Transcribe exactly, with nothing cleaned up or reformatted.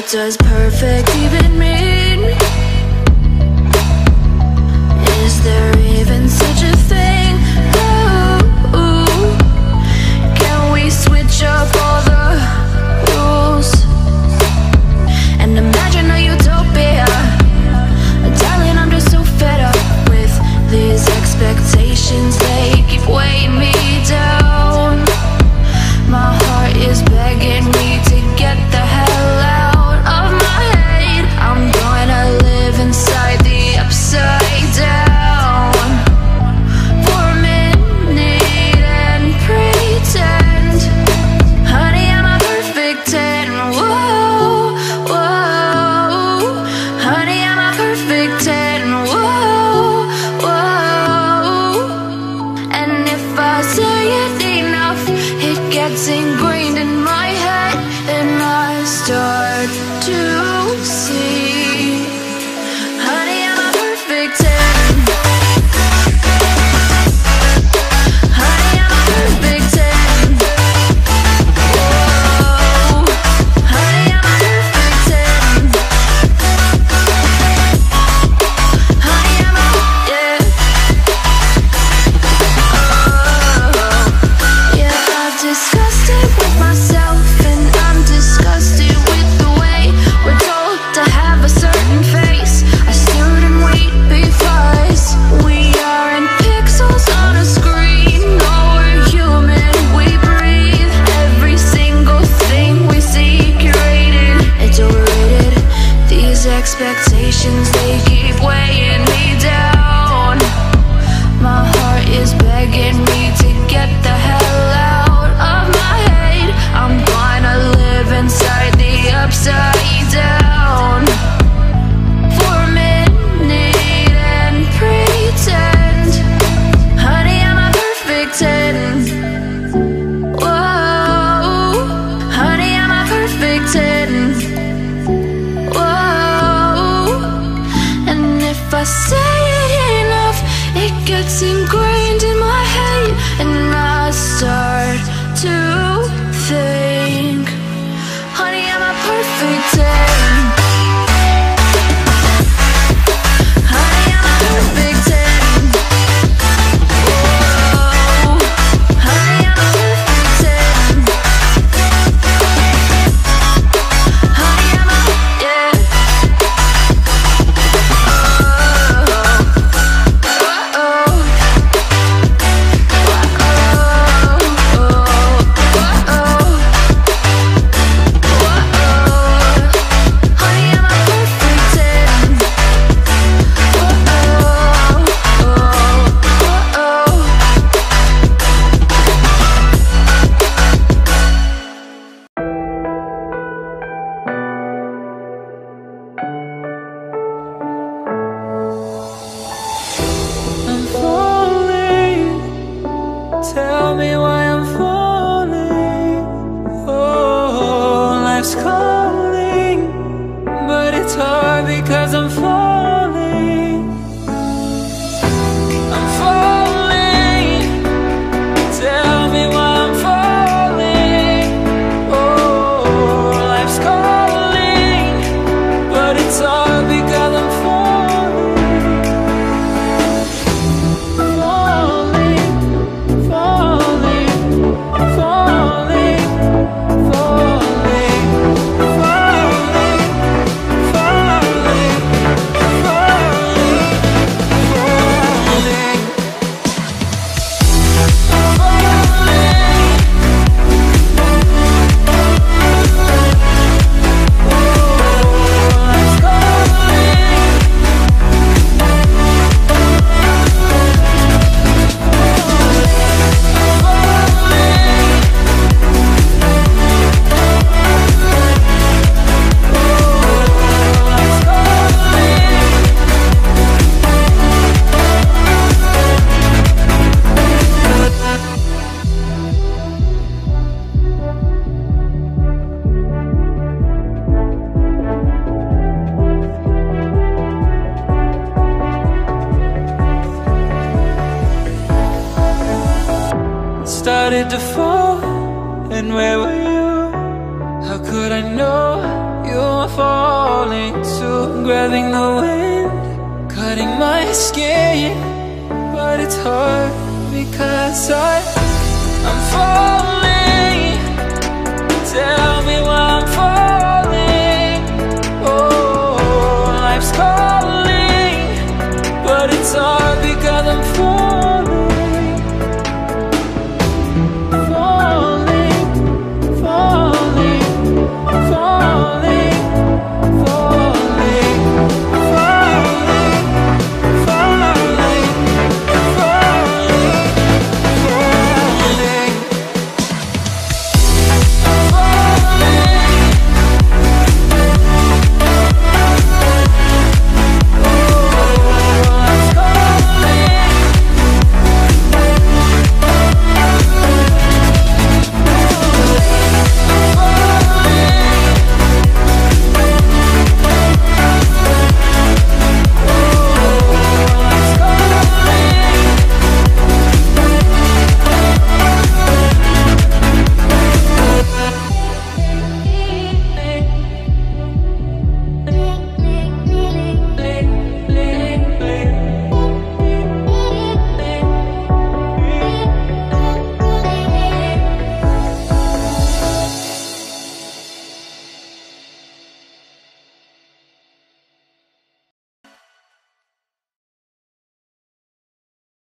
What does perfect even mean? Is there even such a thing? Ooh, can we switch up all the rules and imagine a utopia? Darling, I'm just so fed up with these expectations. They keep weighing me down. My heart is begging me to get the hell out of my head. I'm gonna live inside the upside down for a minute and pretend, honey, I'm a perfect ten. Whoa, whoa, honey, I'm a perfect ten. Whoa, whoa, and if I say it enough, it gets ingrained in my head, and I start to see, honey, I'm a perfect ten. Honey, I'm a perfect ten. Whoa, honey, I'm a perfect ten. Honey, I'm a, yeah. Oh, yeah, I've discussed it with myself, and I'm disgusted with the way we're told to have a certain face. I stood and wait because we aren't pixels on a screen. No, we're human, we breathe. Every single thing we see curated. It's overrated. These expectations, they keep weighing me down. My heart is begging me to get the hell out of my head. I'm gonna live inside the upside down for a minute and pretend, honey, I'm a perfect ten. Whoa, honey, I'm a perfect ten. Whoa, and if I say it enough, it gets ingrained in my head, and I start to think, honey, I'm a perfect ten. Honey, I'm a perfect ten. Whoa, honey, I'm a perfect ten. Honey, I'm a, yeah. Oh, oh, I'm falling. Tell me why I'm falling. Oh, life's calling, but it's hard because I'm falling. I'm falling. Tell me why I'm falling. Oh, life's calling, but it's hard because I'm falling. Falling, falling, falling, falling, falling, falling, started to fall, and where were you? How could I know you you're falling too. Grabbing the wind, cutting my skin, but it's hard because I, I'm falling. Tell